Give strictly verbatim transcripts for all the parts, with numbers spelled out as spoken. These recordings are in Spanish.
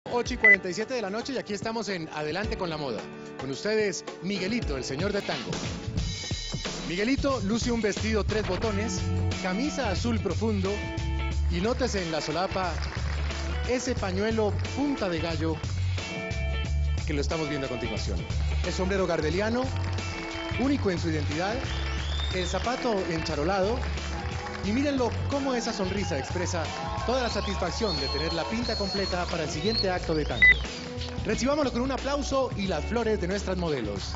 ocho y cuarenta y siete de la noche y aquí estamos en Adelante con la Moda. Con ustedes, Miguelito, el señor del tango. Miguelito luce un vestido tres botones, camisa azul profundo y nótese en la solapa ese pañuelo punta de gallo que lo estamos viendo a continuación. El sombrero gardeliano, único en su identidad, el zapato encharolado y mírenlo cómo esa sonrisa expresa toda la satisfacción de tener la pinta completa para el siguiente acto de tango. Recibámoslo con un aplauso y las flores de nuestras modelos.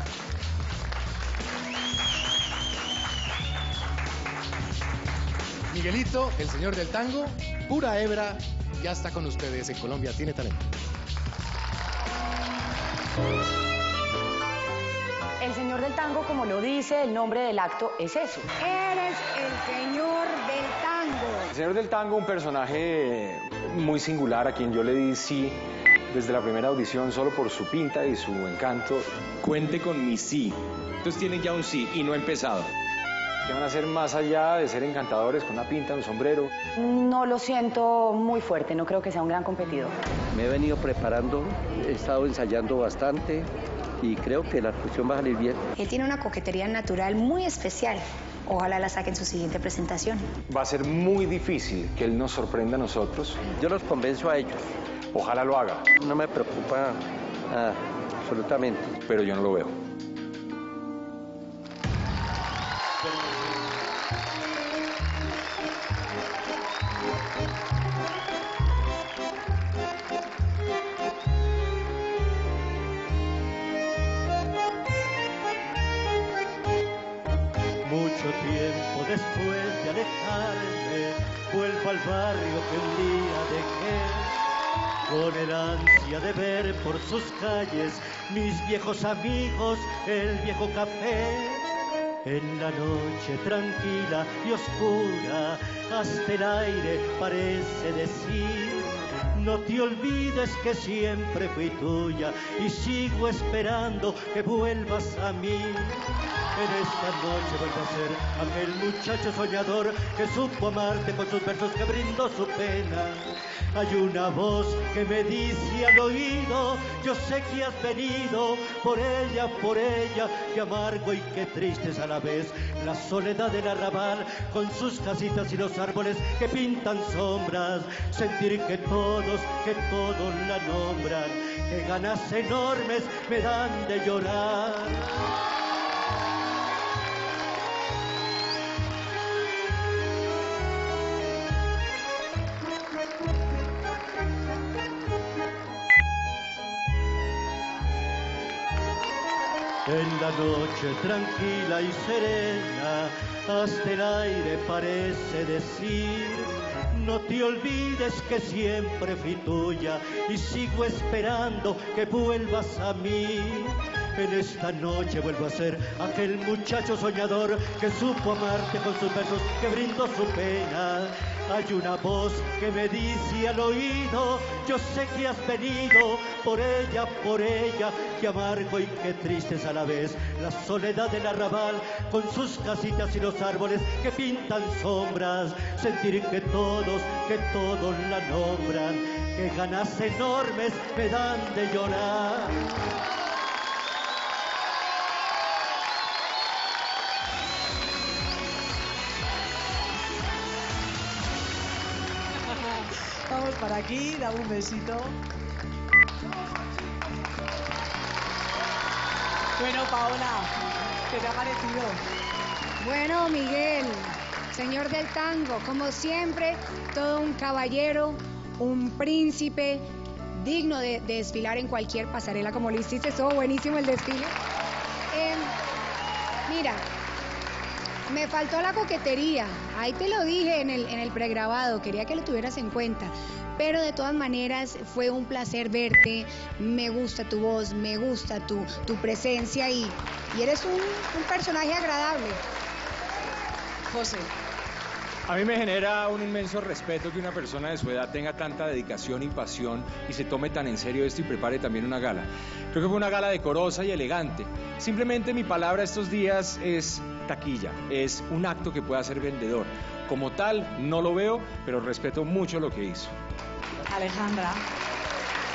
Miguelito, el señor del tango, pura hebra, ya está con ustedes en Colombia Tiene Talento. El señor del tango, como lo dice el nombre del acto, es eso. Eres el señor del tango. El señor del tango, un personaje muy singular a quien yo le di sí desde la primera audición solo por su pinta y su encanto. Cuente con mi sí. Entonces tienen ya un sí y no ha empezado. Que van a ser más allá de ser encantadores con una pinta, un sombrero. No lo siento muy fuerte, no creo que sea un gran competidor. Me he venido preparando, he estado ensayando bastante y creo que la actuación va a salir bien. Él tiene una coquetería natural muy especial. Ojalá la saque en su siguiente presentación. Va a ser muy difícil que él nos sorprenda a nosotros. Yo los convenzo a ellos. Ojalá lo haga. No me preocupa nada, absolutamente. Pero yo no lo veo. Mucho tiempo después de alejarme, vuelvo al barrio que un día dejé, con el ansia de ver por sus calles mis viejos amigos, el viejo café. En la noche tranquila y oscura, hasta el aire parece decir: no te olvides que siempre fui tuya y sigo esperando que vuelvas a mí. En esta noche vuelvo a ser aquel muchacho soñador que supo amarte con sus versos, que brindó su pena. Hay una voz que me dice al oído: yo sé que has venido por ella, por ella. Qué amargo y qué triste es a la vez la soledad del arrabal, con sus casitas y los árboles que pintan sombras. Sentir que todos, que todos la nombran, que ganas enormes me dan de llorar. En la noche tranquila y serena, hasta el aire parece decir: no te olvides que siempre fui tuya y sigo esperando que vuelvas a mí. En esta noche vuelvo a ser aquel muchacho soñador que supo amarte con sus versos, que brindó su pena. Hay una voz que me dice al oído: yo sé que has venido por ella, por ella. Qué amargo y qué triste es a la vez la soledad del arrabal, con sus casitas y los árboles que pintan sombras. Sentir que todos, que todos la nombran, que ganas enormes me dan de llorar. Vamos para aquí, dame un besito. Bueno, Paola, ¿qué te ha parecido? Bueno, Miguel, señor del tango, como siempre, todo un caballero, un príncipe, digno de, de desfilar en cualquier pasarela como lo hiciste. Estuvo buenísimo el desfile. Eh, mira, me faltó la coquetería. Ahí te lo dije en el, en el pregrabado, quería que lo tuvieras en cuenta. Pero de todas maneras fue un placer verte, me gusta tu voz, me gusta tu, tu presencia y, y eres un, un personaje agradable. José. A mí me genera un inmenso respeto que una persona de su edad tenga tanta dedicación y pasión y se tome tan en serio esto y prepare también una gala. Creo que fue una gala decorosa y elegante. Simplemente mi palabra estos días es taquilla, es un acto que pueda ser vendedor. Como tal, no lo veo, pero respeto mucho lo que hizo. Alejandra.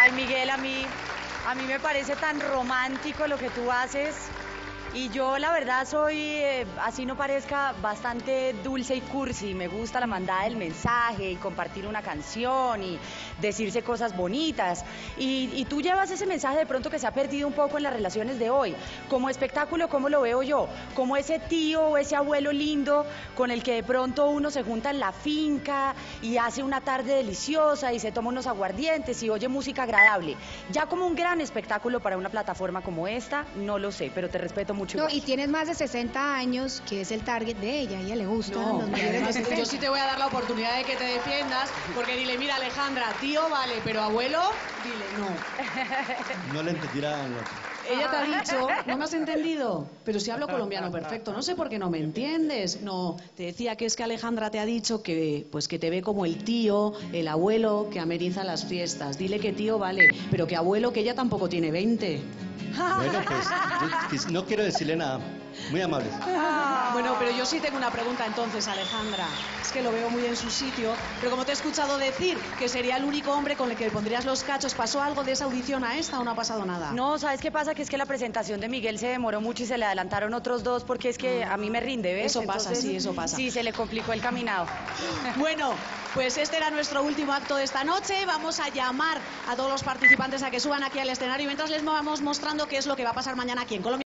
Ay, Miguel, a mí, a mí me parece tan romántico lo que tú haces. Y yo, la verdad, soy, eh, así no parezca, bastante dulce y cursi. Me gusta la mandada del mensaje y compartir una canción y decirse cosas bonitas. Y, y tú llevas ese mensaje de pronto que se ha perdido un poco en las relaciones de hoy. Como espectáculo, ¿cómo lo veo yo? Como ese tío o ese abuelo lindo con el que de pronto uno se junta en la finca y hace una tarde deliciosa y se toma unos aguardientes y oye música agradable. Ya como un gran espectáculo para una plataforma como esta, no lo sé, pero te respeto mucho. No, y tienes más de sesenta años, que es el target de ella, a ella le gustan No, los y mayores de además sesenta. yo sí te voy a dar la oportunidad de que te defiendas, porque dile, mira Alejandra, tío vale, pero abuelo, dile no. No le entendirán. Ella te ha dicho, no me has entendido, pero si hablo colombiano perfecto, no sé por qué no me entiendes. No, te decía que es que Alejandra te ha dicho que pues que te ve como el tío, el abuelo que ameniza las fiestas. Dile que tío vale, pero que abuelo que ella tampoco tiene veinte. Bueno, pues yo no quiero decirle nada. Muy amables. Bueno, pero yo sí tengo una pregunta entonces, Alejandra. Es que lo veo muy en su sitio, pero como te he escuchado decir que sería el único hombre con el que pondrías los cachos, ¿pasó algo de esa audición a esta o no ha pasado nada? No, ¿sabes qué pasa? Que es que la presentación de Miguel se demoró mucho y se le adelantaron otros dos porque es que a mí me rinde, ¿ves? Eso pasa, Entonces, sí, eso pasa. Sí, se le complicó el caminado. Bueno, pues este era nuestro último acto de esta noche. Vamos a llamar a todos los participantes a que suban aquí al escenario mientras les vamos mostrando qué es lo que va a pasar mañana aquí en Colombia.